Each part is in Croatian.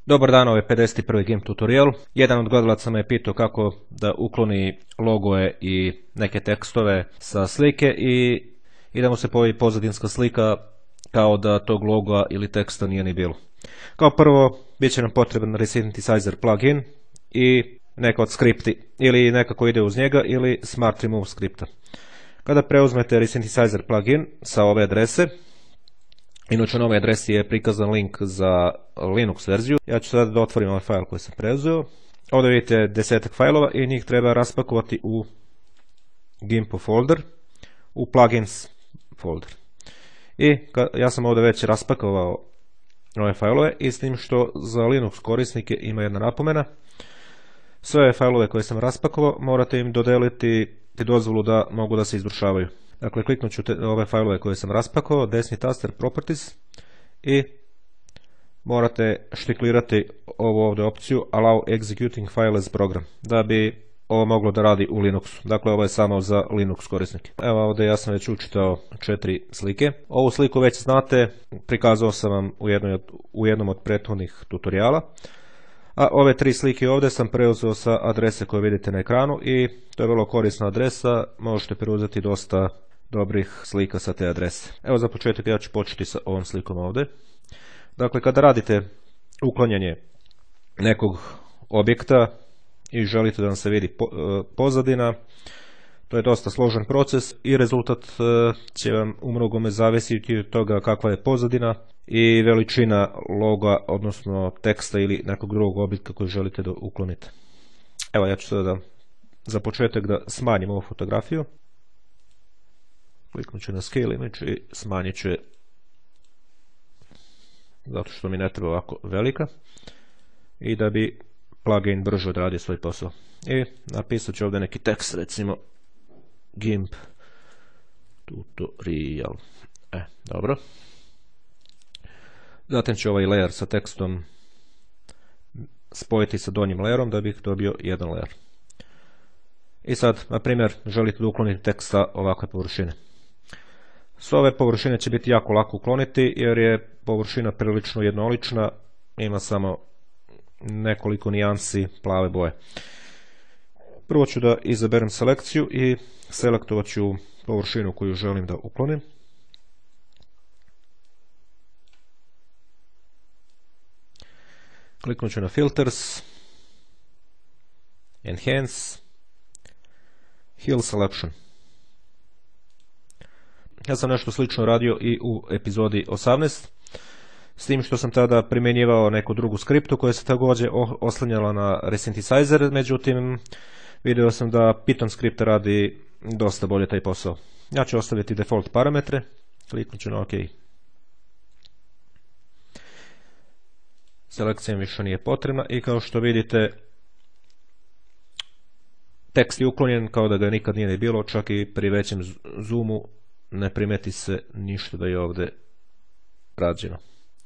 Dobar dan, ovo je 51. GIMP tutorial. Jedan od gledalaca me je pitao kako da ukloni logoje i neke tekstove sa slike i da mu se pojavi pozadinska slika kao da tog loga ili teksta nije ni bilo. Kao prvo, bit će nam potreban Resynthesizer plugin i neka od skripti ili neka koji ide uz njega ili Smart Remove skripta. Kada preuzmete Resynthesizer plugin sa ove adrese, inače na ovoj adresi je prikazan link za Linux verziju. Ja ću sada da otvorim ovaj fajl koji sam preuzeo. Ovdje vidite 10 fajlova i njih treba raspakovati u GIMP folder, u plugins folder. I ja sam ovdje već raspakovao ove fajlove i s tim što za Linux korisnike ima jedna napomena. Sve fajlove koje sam raspakovao morate im dodeliti dozvolu da mogu da se izvršavaju. Dakle, kliknut ću ove fajlove koje sam raspakovao, desni taster Properties i morate štiklirati ovu ovdje opciju Allow Executing File as Program da bi ovo moglo da radi u Linuxu. Dakle, ovo je samo za Linux korisnike. Evo ovdje ja sam već učitao 4 slike. Ovu sliku već znate, prikazao sam vam u jednom od prethodnih tutoriala. A ove 3 slike ovdje sam preuzeo sa adrese koje vidite na ekranu i to je vrlo korisna adresa, možete preuzeti dosta dobrih slika sa te adrese. Evo za početak ja ću početi sa ovom slikom ovdje. Dakle, kada radite uklanjanje nekog objekta i želite da vam se vidi pozadina, to je dosta složen proces i rezultat će vam u mnogome zavisiti od toga kakva je pozadina i veličina loga, odnosno teksta ili nekog drugog objekta koji želite da uklonite. Evo ja ću sada za početak da smanjim ovu fotografiju. Kliknut ću na Scale Image i smanjit ću je zato što mi ne treba ovako velika i da bi plugin brže odradio svoj posao. I napisat ću ovdje neki tekst, recimo GIMP tutorial. Dobro. Zatim ću ovaj layer sa tekstom spojiti sa donjim layerom da bih dobio jedan layer. I sad, na primjer, želite da uklonite tekst sa ovakve površine. S ove površine će biti jako lako ukloniti jer je površina prilično jednolična, ima samo nekoliko nijansi plave boje. Prvo ću da izaberem selekciju i selektovat ću površinu koju želim da uklonim. Kliknut ću na Filters, Enhance, Hill Selection. Ja sam nešto slično radio i u epizodi 18, s tim što sam tada primjenjivao neku drugu skriptu koja se također oslanjala na Resynthesizer, međutim vidio sam da Python skripta radi dosta bolje taj posao. Ja ću ostaviti default parametre, kliknut ću na OK. Selekcija više nije potrebna i kao što vidite tekst je uklonjen kao da ga nikad nije bilo, čak i pri većem zoomu ne primeti se ništa da je ovdje rađeno.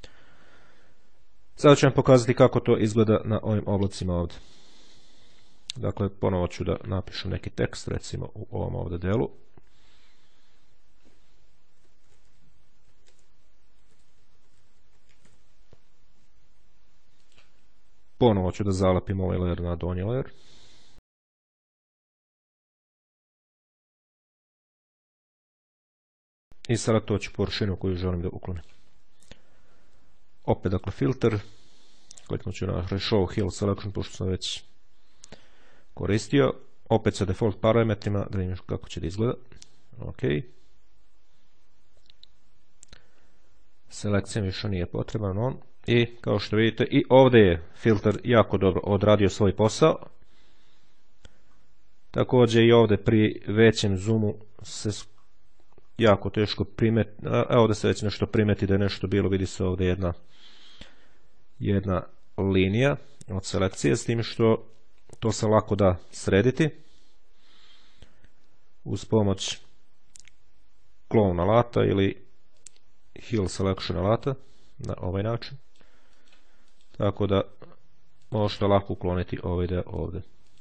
Sada ću vam pokazati kako to izgleda na ovim oblacima ovdje. Dakle, ponovo ću da napišem neki tekst, recimo u ovom ovdje delu. Ponovo ću da zalepim ovaj layer na donji layer. I selektovat ću površinu koju želim da uklonim. Opet, dakle, filter. Kliknut ću na Show Hill Selection, pošto sam već koristio. Opet sa default parametrima, da vidim kako će da izgleda. OK. Selekcija više nije potreban on. I kao što vidite i ovdje je filter jako dobro odradio svoj posao. Također i ovdje pri većem zoomu se jako teško primeti, ovdje se već nešto primeti da je nešto bilo, vidi se ovdje jedna linija od selekcije, s tim što to se lako da srediti uz pomoć clone alata ili Hill Selection alata na ovaj način. Tako da možete lako ukloniti ovaj deo ovdje.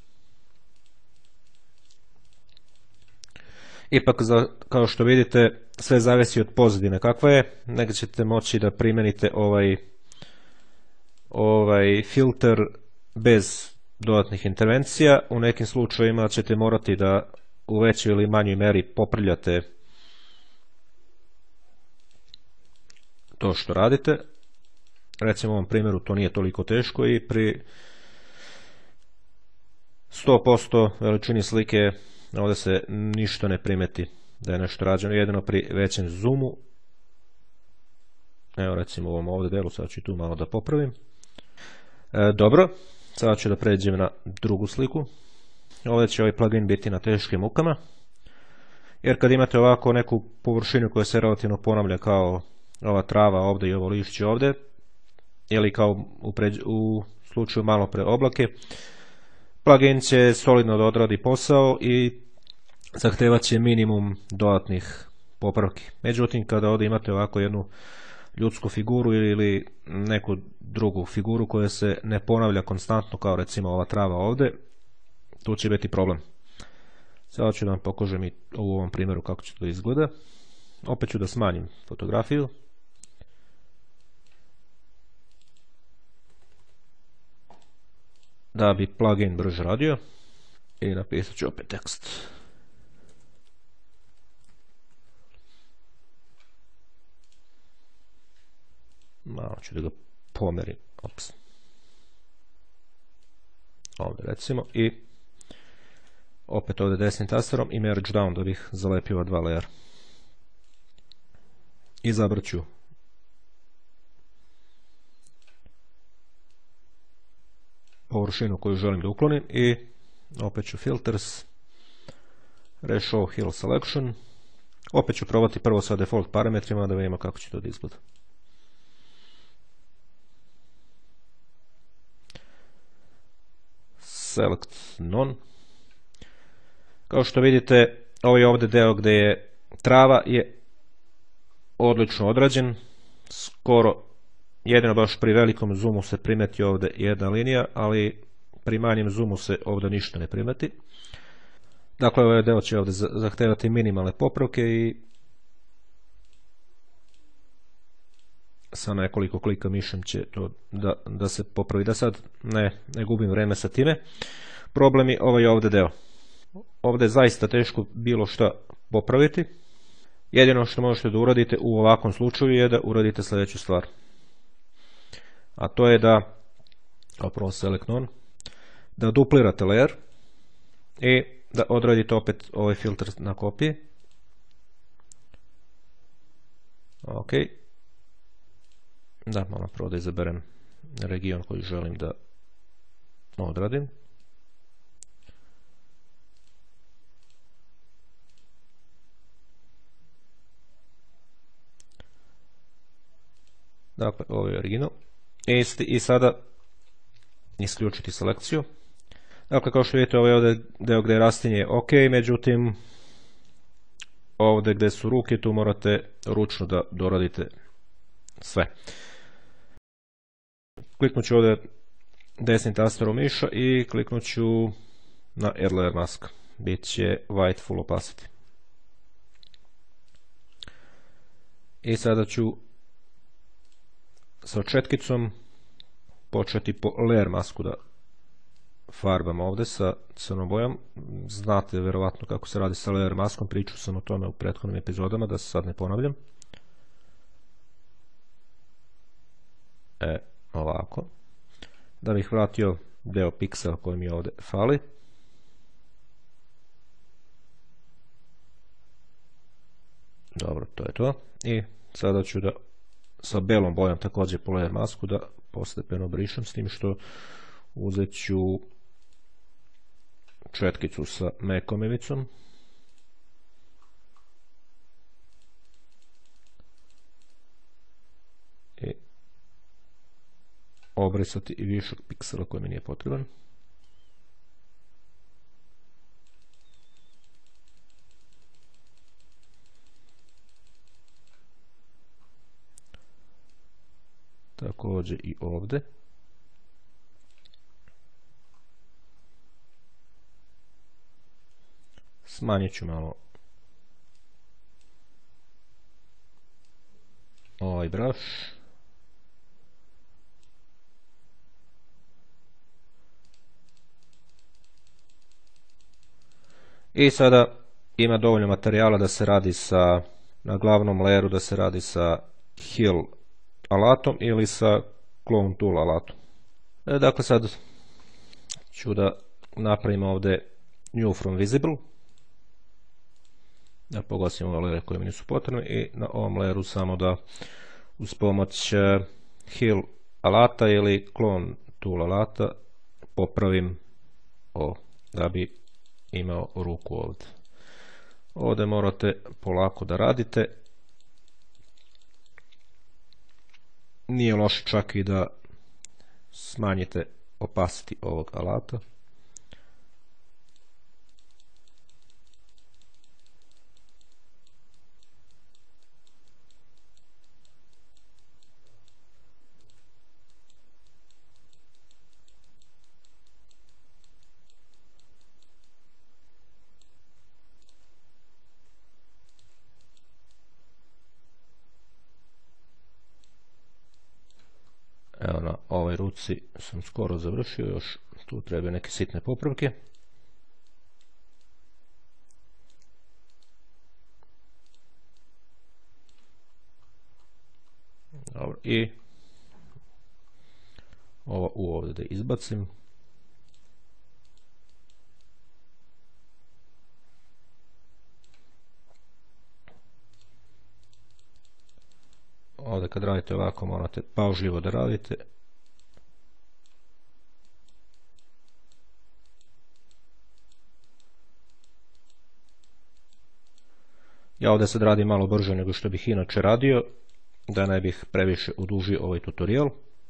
Ipak, kao što vidite, sve zavisi od pozadine kakva je. Negdje ćete moći da primijenite filter bez dodatnih intervencija. U nekim slučajevima ćete morati da u većoj ili manjoj meri poprljate to što radite. Recimo u ovom primjeru to nije toliko teško i pri 100% veličini slike ovdje se ništa ne primeti da je nešto rađeno, jedino pri većem zoomu. Evo recimo u ovom ovdje delu, sad ću tu malo da popravim. Dobro, sada ću da pređem na drugu sliku. Ovdje će ovaj plugin biti na teškim mukama, jer kad imate ovako neku površinu koja se relativno ponavlja kao ova trava ovdje i ovo lišće ovdje, ili kao u slučaju malo pre oblake, plugin će solidno da odradi posao i zahtevat će minimum dodatnih popravki. Međutim, kada ovdje imate ovako jednu ljudsku figuru ili neku drugu figuru koja se ne ponavlja konstantno kao recimo ova trava ovdje, tu će biti problem. Sada ću da vam pokažem i u ovom primjeru kako će to izgleda. Opet ću da smanjim fotografiju. Da bi plugin brže radio. I napisat ću opet tekst. Malo ću da ga pomerim. Ops. Ovdje recimo. I opet ovdje desnim tasterom i merge down da bih zalepio dva layer. Izabrat ću površinu koju želim da uklonim i opet ću filters, reshow hill selection. Opet ću probati prvo sa default parametrima da vidimo kako će to da izgleda. Select none. Kao što vidite, ovaj ovdje deo gdje je trava je odlično odrađen. Skoro jedino baš pri velikom zoomu se primeti ovdje jedna linija, ali pri manjem zoomu se ovdje ništa ne primeti. Dakle, ovaj deo će ovdje zahtevati minimalne popravke i sa nekoliko klika mišem će to da se popravi. Da sad ne gubim vreme sa time. Problem je ovaj ovdje deo. Ovdje je zaista teško bilo šta popraviti. Jedino što možete da uradite u ovakvom slučaju je da uradite sljedeću stvar. A to je da, prvo select none, da duplirate layer i da odradite opet ovaj filter na kopiji. Ok. Da, malo prvo da izaberem region koji želim da odradim. Dakle, ovo je original. I sada isključiti selekciju. Dakle, kao što vidite, ovo je ovdje deo gdje je rastinje ok, međutim, ovdje gdje su ruke, tu morate ručno da doradite sve. Kliknut ću ovdje desnim tasterom miša i kliknut ću na Add Layer Mask. Bit će White Full Opacity. I sada ću sa četkicom početi po layer masku da farbam ovdje sa crnom bojom. Znate verovatno kako se radi sa layer maskom, pričao sam o tome u prethodnim epizodama, da se sad ne ponavljam. Ovako. Da bih vratio deo piksela koji mi ovdje fali. Dobro, to je to. I sada ću da sa belom bojom također po layer masku da postepeno brišem, s tim što uzet ću četkicu sa mekom ivicom i obrisati i višak piksela koji mi nije potreban. Također i ovdje. Smanjit ću malo ovaj brush. I sada ima dovoljno materijala da se radi na glavnom layeru da se radi sa Hill alatom ili sa Clone Tool alatom. Dakle, sad ću da napravim ovdje New from Visible, da poglasim ove layere koje mi nisu potrebni i na ovom layeru samo da uz pomoć Hill alata ili Clone Tool alata popravim ovo da bi imao ruku ovdje. Ovdje morate polako da radite. Nije loše čak i da smanjite opacity ovog alata. Evo, na ovoj ruci sam skoro završio, još tu treba neke sitne popravke. Dobro, i ovo ovdje da izbacim. Ovdje kad radite ovako morate pažljivo da radite. Ja ovdje sad radim malo brže nego što bih inače radio, da ne bih previše odužio ovaj tutorial.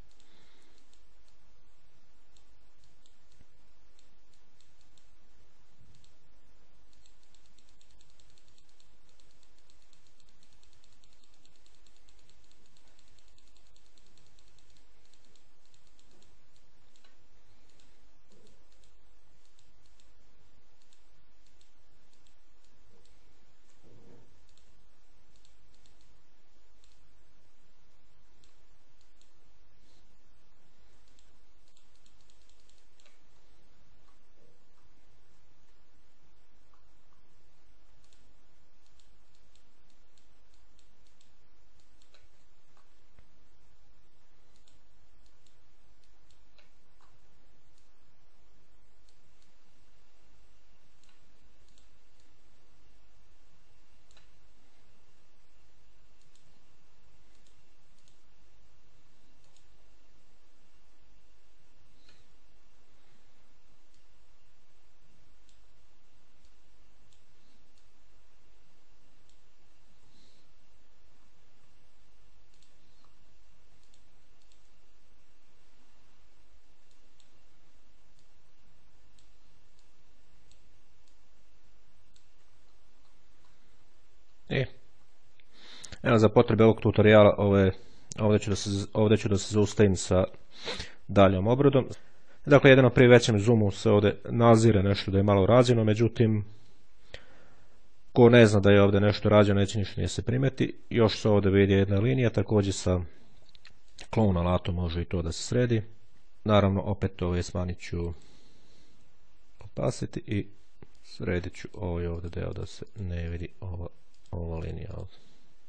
Evo, za potrebe ovog tutoriala ovdje ću da se zaustavim sa daljom obradom. Dakle, jedino pri većem zoomu se ovdje nazire nešto da je malo rađeno, međutim, ko ne zna da je ovdje nešto rađeno, neće ništa nije se primeti. Još se ovdje vidi jedna linija, također sa Clone alatom može i to da se sredi. Naravno, opet smanjit ću opacity i sredit ću ovaj ovdje deo da se ne vidi ova linija ovdje.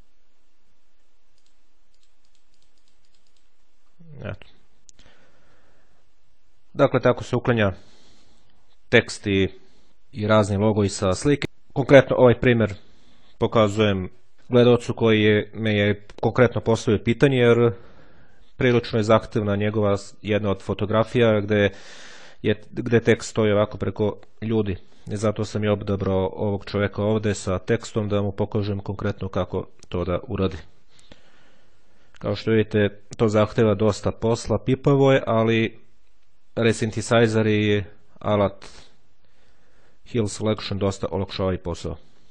Eto. Dakle, tako se uklanja tekst i razni logoji sa slike. Konkretno ovaj primjer pokazujem gledaocu koji me je konkretno postavio pitanje, jer prilično je zahtevna njegova jedna od fotografija gdje tekst stoji ovako preko ljudi. I zato sam i odabrao ovog čovjeka ovdje sa tekstom da mu pokažem konkretno kako to da uradi. Kao što vidite, to zahteva dosta posla, pipavo je, ali resynthesizer i alat Hill Selection dosta olakšava i posao.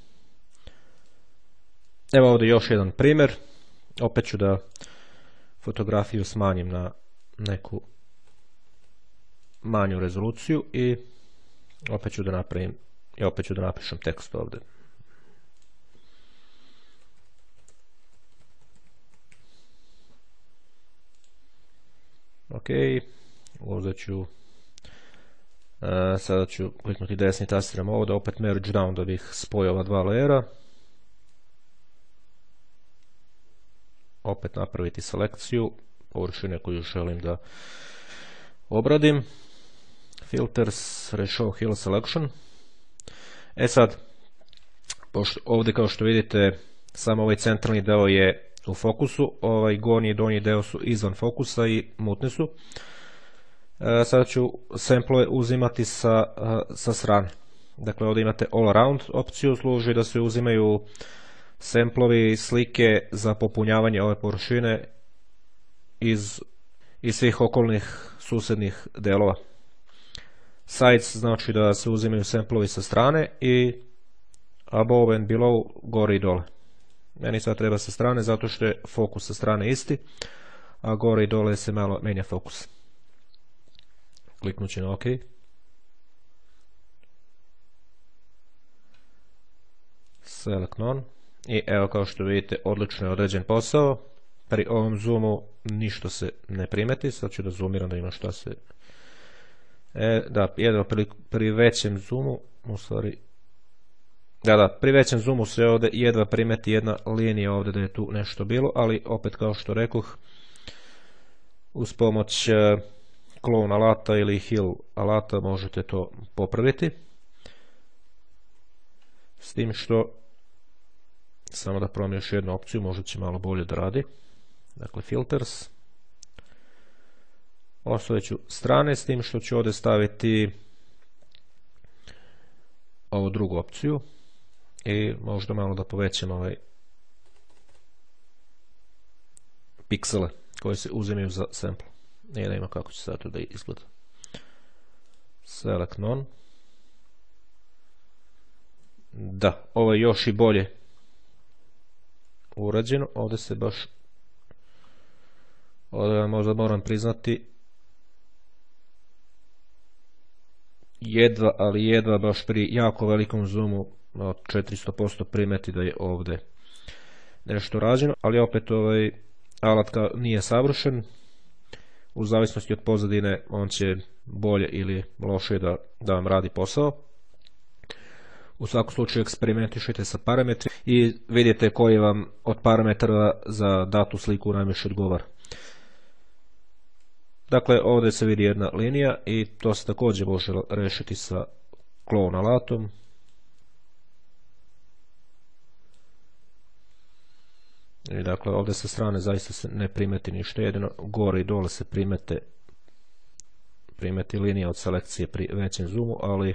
Evo ovdje još jedan primjer. Opet ću da fotografiju smanjim na neku manju rezoluciju i opet ću da napišem tekst ovdje. Ok, uzet ću Sada ću kliknuti desni tastirom ovo da opet merge down da bih spojio ova dva layera. Opet napraviti selekciju površine koju želim da obradim. Filters, Reshow Hill Selection. Sad, ovdje kao što vidite, samo ovaj centralni deo je u fokusu, ovaj gornji i donji deo su izvan fokusa i mutni su. Sada ću sample uzimati sa strane. Dakle, ovdje imate all around opciju, služi da se uzimaju samplovi, slike za popunjavanje ove površine iz svih okolnih susjednih delova. Sides znači da se uzimaju samplovi sa strane i above and below gore i dole. Meni sad treba sa strane zato što je fokus sa strane isti, a gore i dole se malo menja fokus. Kliknut ću na OK. Select none. I evo kao što vidite odlično je određen posao. Pri ovom zoomu ništa se ne primeti. Sad ću da zoomiram da ima šta se... jedno pri većem zoomu, u stvari... pri većem zoomu se ovdje jedva primeti jedna linija ovdje da je tu nešto bilo, ali opet kao što rekoh, uz pomoć clone alata ili hill alata možete to popraviti. S tim što, samo da promijem još jednu opciju, možda će malo bolje da radi. Dakle, filters. Ostavit ću strane, s tim što ću ovdje staviti ovu drugu opciju. I možda malo da povećam ovaj piksele koje se uzimaju za sample. Nije da ima kako će sad to da izgleda. Select none. Da, ovo je još i bolje urađeno. Ovdje se baš, ovdje možda moram priznati, jedva baš pri jako velikom zoomu od 400% primeti da je ovdje nešto rađeno, ali opet ovaj alat nije savršen. U zavisnosti od pozadine on će bolje ili loše da vam radi posao. U svakom slučaju eksperimentišite sa parametrima i vidite koji vam od parametara za datu sliku najviše odgovara. Dakle, ovdje se vidi jedna linija i to se također može rešiti sa clone alatom. I dakle, ovdje sa strane zaista se ne primeti ništa, jedino gore i dole se primeti linija od selekcije pri većem zoomu, ali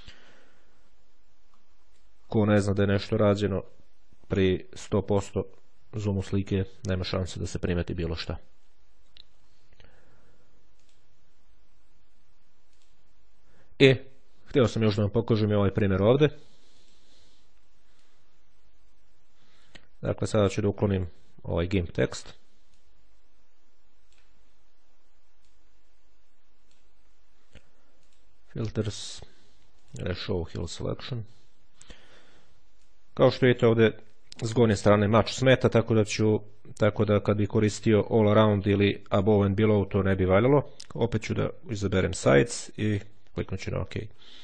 ko ne zna da je nešto rađeno pri 100% zoomu slike, nema šanse da se primeti bilo šta. I htio sam još da vam pokažem ovaj primjer ovdje. Dakle, sada ću da uklonim ovaj GIMP tekst. Filters, Reshow Hill Selection. Kao što vidite ovdje s gornje strane mač smeta, tako da kad bi koristio all around ili above and below to ne bi valjalo. Opet ću da izaberem sides i kliknut ću na OK.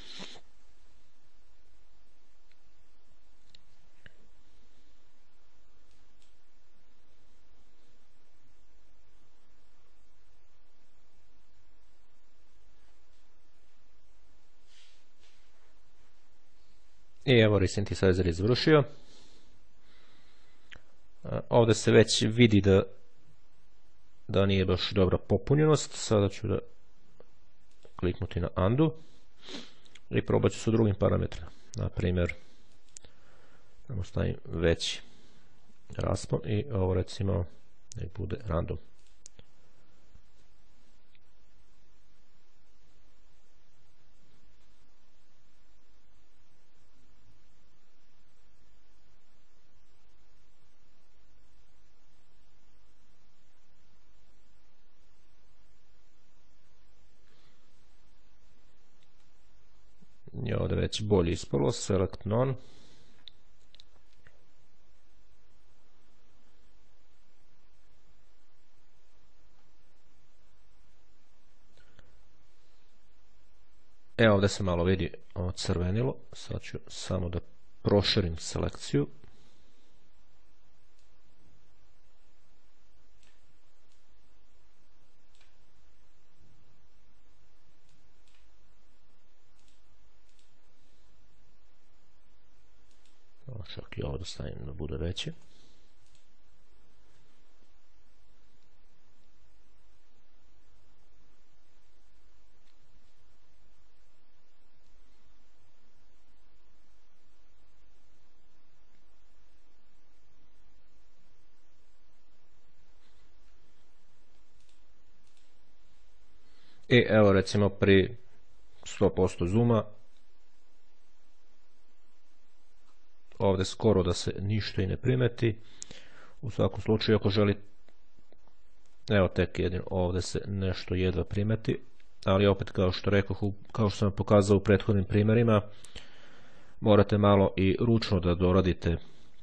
I evo resynthesizer je završio. Ovdje se već vidi da nije baš dobra popunjenost. Sada ću da kliknuti na undo i probat ću sa drugim parametrima. Na primjer, da stavim veći raspon i ovo recimo nek bude random. Je ovdje već bolje ispalo, select none. Evo ovdje se malo vidi crvenilo, sad ću samo da proširim selekciju. Čak i ovo da stavim da bude veće. I evo recimo pri 100% zooma ovdje skoro da se ništa i ne primeti. U svakom slučaju ako želite, evo tek jedino ovdje se nešto jedva primeti, ali opet kao što rekoh, kao što sam pokazao u prethodnim primjerima, morate malo i ručno da doradite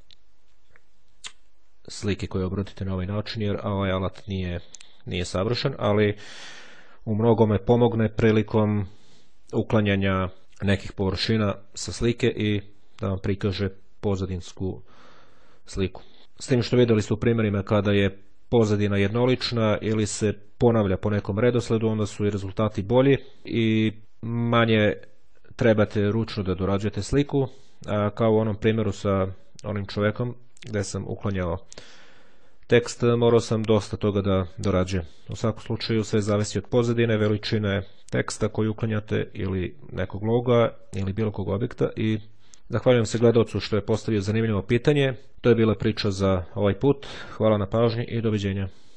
slike koje obrodite na ovaj način, jer ovaj alat nije savršen, ali u mnogome pomogne prilikom uklanjanja nekih površina sa slike i da vam prikaže pozadinsku sliku. S tim što vidjeli ste u primjerima kada je pozadina jednolična ili se ponavlja po nekom redosledu, onda su i rezultati bolji i manje trebate ručno da dorađujete sliku, a kao u onom primjeru sa onim čovjekom gdje sam uklanjao tekst, morao sam dosta toga da dorađujem. U svakom slučaju sve zavisi od pozadine, veličine teksta koji uklanjate ili nekog loga ili bilo kog objekta. I zahvaljujem se gledalcu što je postavio zanimljivo pitanje. To je bila priča za ovaj put. Hvala na pažnji i doviđenja.